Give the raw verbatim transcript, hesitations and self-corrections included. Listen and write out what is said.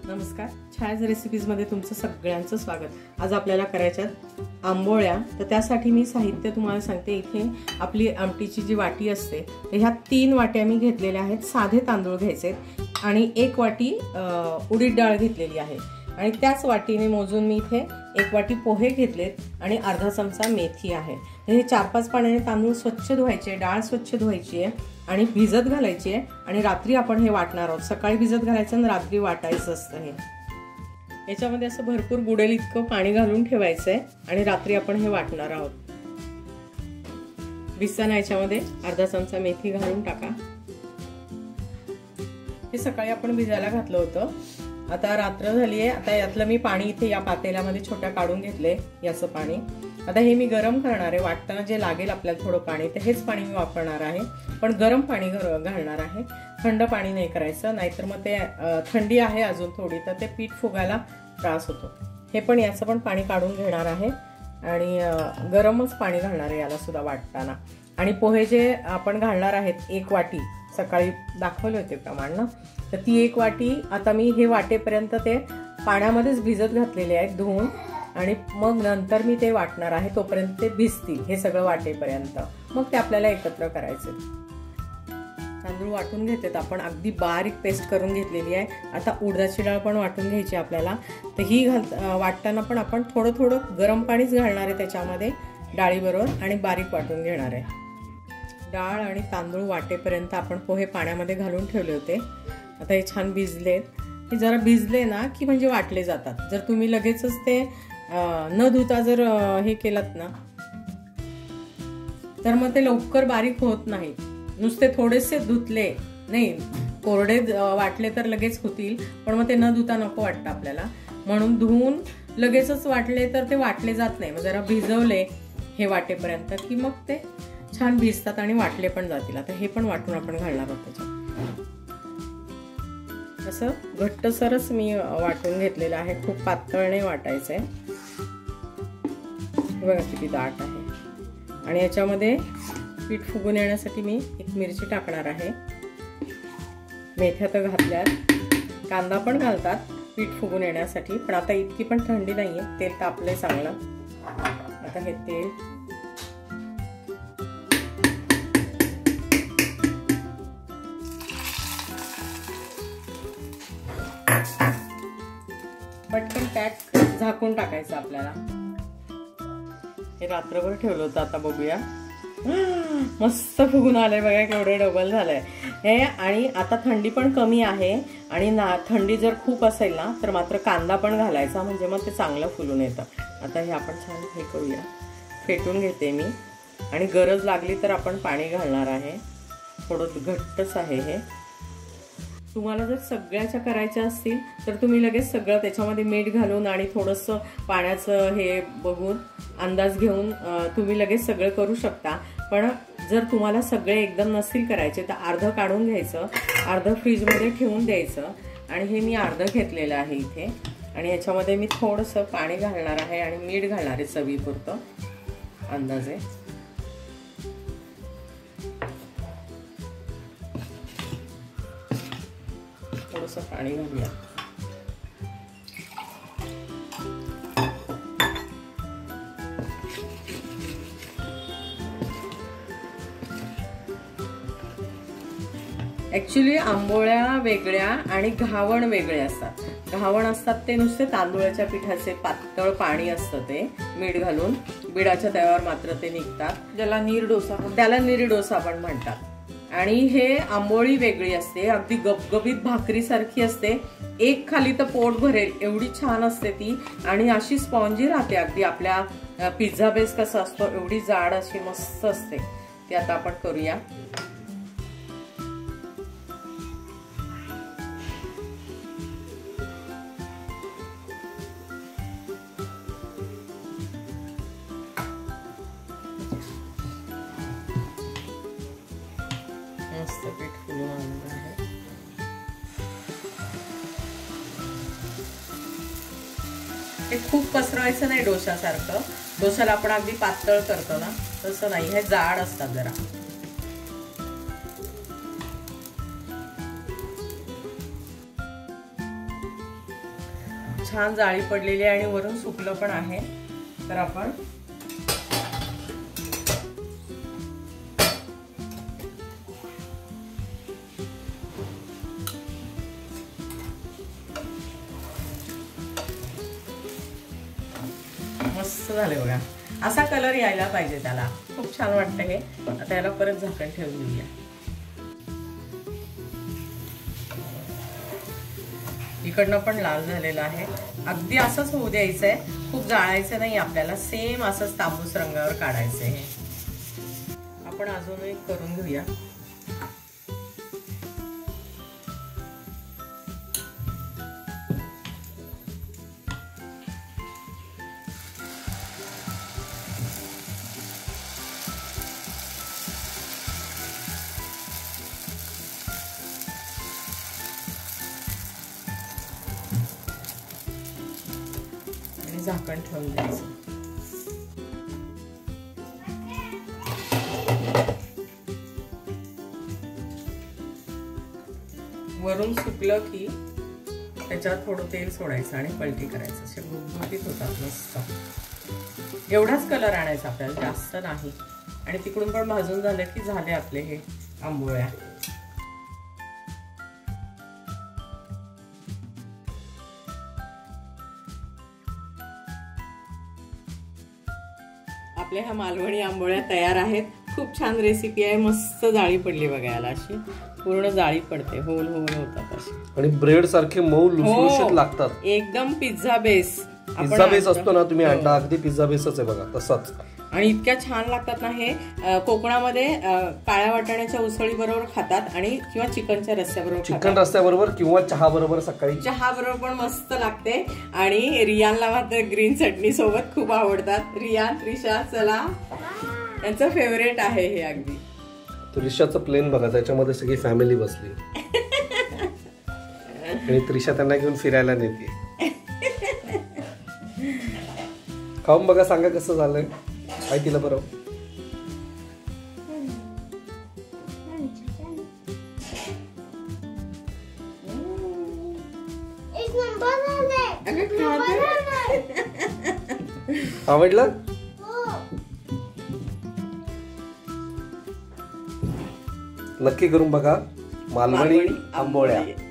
नमस्कार, छायाज रेसिपीजमध्ये तुमचं सगळ्यांचं स्वागत। आज आपल्याला करायच्यात आंबोळ्या। तर त्यासाठी मी साहित्य तुम्हाला सांगते। इथे आपली आमटीची जी वाटी असते तर ह्या तीन वाट्या मी घेतलेल्या आहेत। साधे तांदूळ घ्यायचे आणि एक वाटी उडीद डाळ घेतलेली आहे आणि त्याच वाटीने मोजून मी इथे एक वाटी पोहे घेतलेत आणि अर्धा चमचा मेथी आहे। हे चार पाच पाण्याने तांदूळ स्वच्छ धुवायचे, डाळ स्वच्छ धुवायची आहे आणि भिजत घालायची आहे आणि रात्री आपण हे वाटणार आहोत। सकाळी भिजत घालायचं आणि रात्री वाटायचं असतं। हे याच्यामध्ये असं भरपूर बुडेल इतकं पाणी घालून ठेवायचं आहे आणि रात्री आपण हे वाटणार आहोत। भिजताना याच्यामध्ये अर्धा चमचा मेथी घालून टाका। हे सकाळी आपण भिजायला घातलं होतं। आता रात्र झाली आहे। आता यातलं मी पाणी इथे या पातेल्यामध्ये छोट्या काढून घेतले, याचं पाणी। आता हे मी गरम करणार आहे। वाटताना जे लागेल आपल्याला थोडं पाणी तर हेच पाणी मी वापरणार आहे, पण गरम पाणी घालणार आहे। थंड पाणी नाही करायचं, नाहीतर मग ते थंडी आहे अजून थोडी तर ते पीठ फुगायला त्रास होतो। हे पण याचं पण पाणी काढून घेणार आहे आणि गरमच पाणी घालणार आहे याला सुद्धा वाटताना। आणि पोहे जे आपण घालणार आहेत एक वाटी, सकाळी दाखवले होते प्रमाण ना, तर ती एक वाटी आता मी हे वाटेपर्यंत ते पाण्यामध्येच भिजत घातलेले आहेत धुवून आणि मग नंतर मी ते वाटणार आहे। तोपर्यंत ते भिजतील हे सगळं वाटेपर्यंत, मग ते आपल्याला एकत्र करायचे। तांदूळ वाटून घेतात आपण, अगदी बारीक पेस्ट करून घेतलेली आहे। आता उडदाची डाळ पण वाटून घ्यायची आपल्याला। तर ही घाल वाटताना पण आपण थोडं थोडं गरम पाणीच घालणार आहे त्याच्यामध्ये डाळीबरोबर आणि बारीक वाटून घेणार आहे। डाळ आणि तांदूळ वाटेपर्यंत आपण पोहे पाण्यामध्ये घालून ठेवले होते। आता हे छान भिजलेत। हे जरा भिजले ना की म्हणजे वाटले जातात। जर तुम्ही लगेचच ते न धुता जर हे केलात ना तर मग ते लवकर बारीक होत नाही। नुसते थोडेसे धुतले नाही, कोरडे वाटले तर लगेच होतील, पण मग ते न धुता नको वाटतं आपल्याला। म्हणून धुवून लगेचच वाटले तर ते वाटले जात नाही। मग जरा भिजवले हे वाटेपर्यंत की मग ते छान भिजतात आणि वाटले पण जातील। आता हे पण वाटून आपण घालणार आहोत त्याच्यात। असं घट्टसरच मी वाटून घेतलेलं आहे, खूप पातळ नाही वाटायचंय। बघा किती दाट आहे। आणि याच्यामध्ये पीठ फुगून येण्यासाठी मी एक मिरची टाकणार आहे। मेथ्या तर घातल्यात, कांदा पण घालतात पीठ फुगून येण्यासाठी, पण आता इतकी पण थंडी नाहीये, तेल तापलंय चांगलं। आता हे तेल पटकन पॅक झाकून टाकायचं आपल्याला। हे रात्रभर ठेवलं होतं, आता बघूया। मस्त फुगून आलंय बघा, केवढे डबल झालंय हे। आणि आता थंडी पण कमी आहे आणि ना थंडी जर खूप असेल ना तर मात्र कांदा पण घालायचा, म्हणजे मग ते चांगलं फुलून येतं। आता हे आपण छान हे करूया, फेटून घेते मी आणि गरज लागली तर आपण पाणी घालणार आहे। थोडं घट्टच आहे हे। तुम्हाला जर सगळ्याच्या करायच्या असतील तर तुम्ही लगेच सगळं त्याच्यामध्ये मीठ घालून आणि थोडंसं पाण्याचं हे बघून अंदाज घेऊन तुम्ही लगेच सगळं करू शकता। पण जर तुम्हाला सगळे एकदम नसतील करायचे तर अर्ध काढून घ्यायचं, अर्ध फ्रीजमध्ये ठेवून द्यायचं। आणि हे मी अर्ध घेतलेलं आहे इथे आणि याच्यामध्ये मी थोडंसं पाणी घालणार आहे आणि मीठ घालणार आहे चवीपुरतं अंदाजे। थोडंसं पाणी घालूया। ऍक्च्युली आंबोळ्या वेगळ्या आणि घावण वेगळे असतात। घावण असतात ते नुसते तांदूळाच्या पिठाचे पातळ पाणी असतं, ते मीठ घालून बिडाच्या तव्यावर मात्र ते निघतात, ज्याला नीर डोसा त्याला नीर डोसा पण म्हणतात। आणि हे आंबोळी वेगळी असते, अगदी गबगबीत भाकरी सारखी असते। एक खाली तर पोट भरेल एवढी छान असते ती आणि अशी स्पॉन्जी राहते, अगदी आपल्या पिझ्झा बेस कसा असतो एवढी जाड अशी मस्त असते ती। आता आपण करूया। मस्त पीठ फुलून आलेलं आहे। हे खूप पसरवायचं नाही डोशासारखं। डोशाला आपण अगदी पातळ करतो ना तसं नाही, हे जाड असतात जरा। छान जाळी पडलेली आहे आणि वरून सुकलं पण आहे. तर आपण मस्त झाले बघा. असा कलर यायला पाहिजे त्याला. खूप छान वाटतं हे. आता याला परत झाकण ठेवून देऊया. इकडनं पण लाल झालेलं आहे. अगदी असंच होऊ द्यायचंय. खूप जाळायचं नाही आपल्याला. सेम असंच तांबूस रंगावर काढायचंय हे. आपण अजून एक करून घेऊया. झाकण ठेवून द्यायचं. वरून सुकलं की त्याच्यात थोडं तेल सोडायचं आणि पलटी करायचं. असे गुबगुबीत होतात मस्त. एवढाच कलर आणायचा आपल्याला, जास्त नाही. आणि तिकडून पण भाजून झालं की झाले आपले हे आंबोळ्या. आपल्या ह्या मालवणी आंबोळ्या तयार आहेत. खूप छान रेसिपी आहे. मस्त जाळी पडली बघायला. अशी पूर्ण जाळी पडते. होल होल होतात अशी. आणि ब्रेड सारखे मऊ लुसलुशीत लागतात. एकदम पिझ्झा बेस. पिझ्झा बेस असतो ना, तुम्ही आणता अगदी पिझ्झा बेसच आहे बघा तसाच. आणि इतक्या छान लागतात ना हे. कोकणामध्ये काळ्या वाटाण्याच्या उसळी बरोबर खातात आणि किंवा चिकनच्या रस्स्याबरोबर. चिकन रस्स्याबरोबर किंवा चहा बरोबर. सकाळी चहा बरोबर पण मस्त लागते. आणि रियानला मात्र ग्रीन चटणी सोबत खूप आवडतात. रियान, त्रिशा, चला यांचं फेवरेट आहे हे अगदी. त्रिशाचं प्लेन बघा, त्याच्यामध्ये सगळी फॅमिली बसली. आणि त्रिशा त्यांना घेऊन फिरायला नेते. खाऊन बघा, सांगा कसं झालंय. काय तिला बरं. आवडलं. नक्की करून बघा मालवणी आंबोळ्या.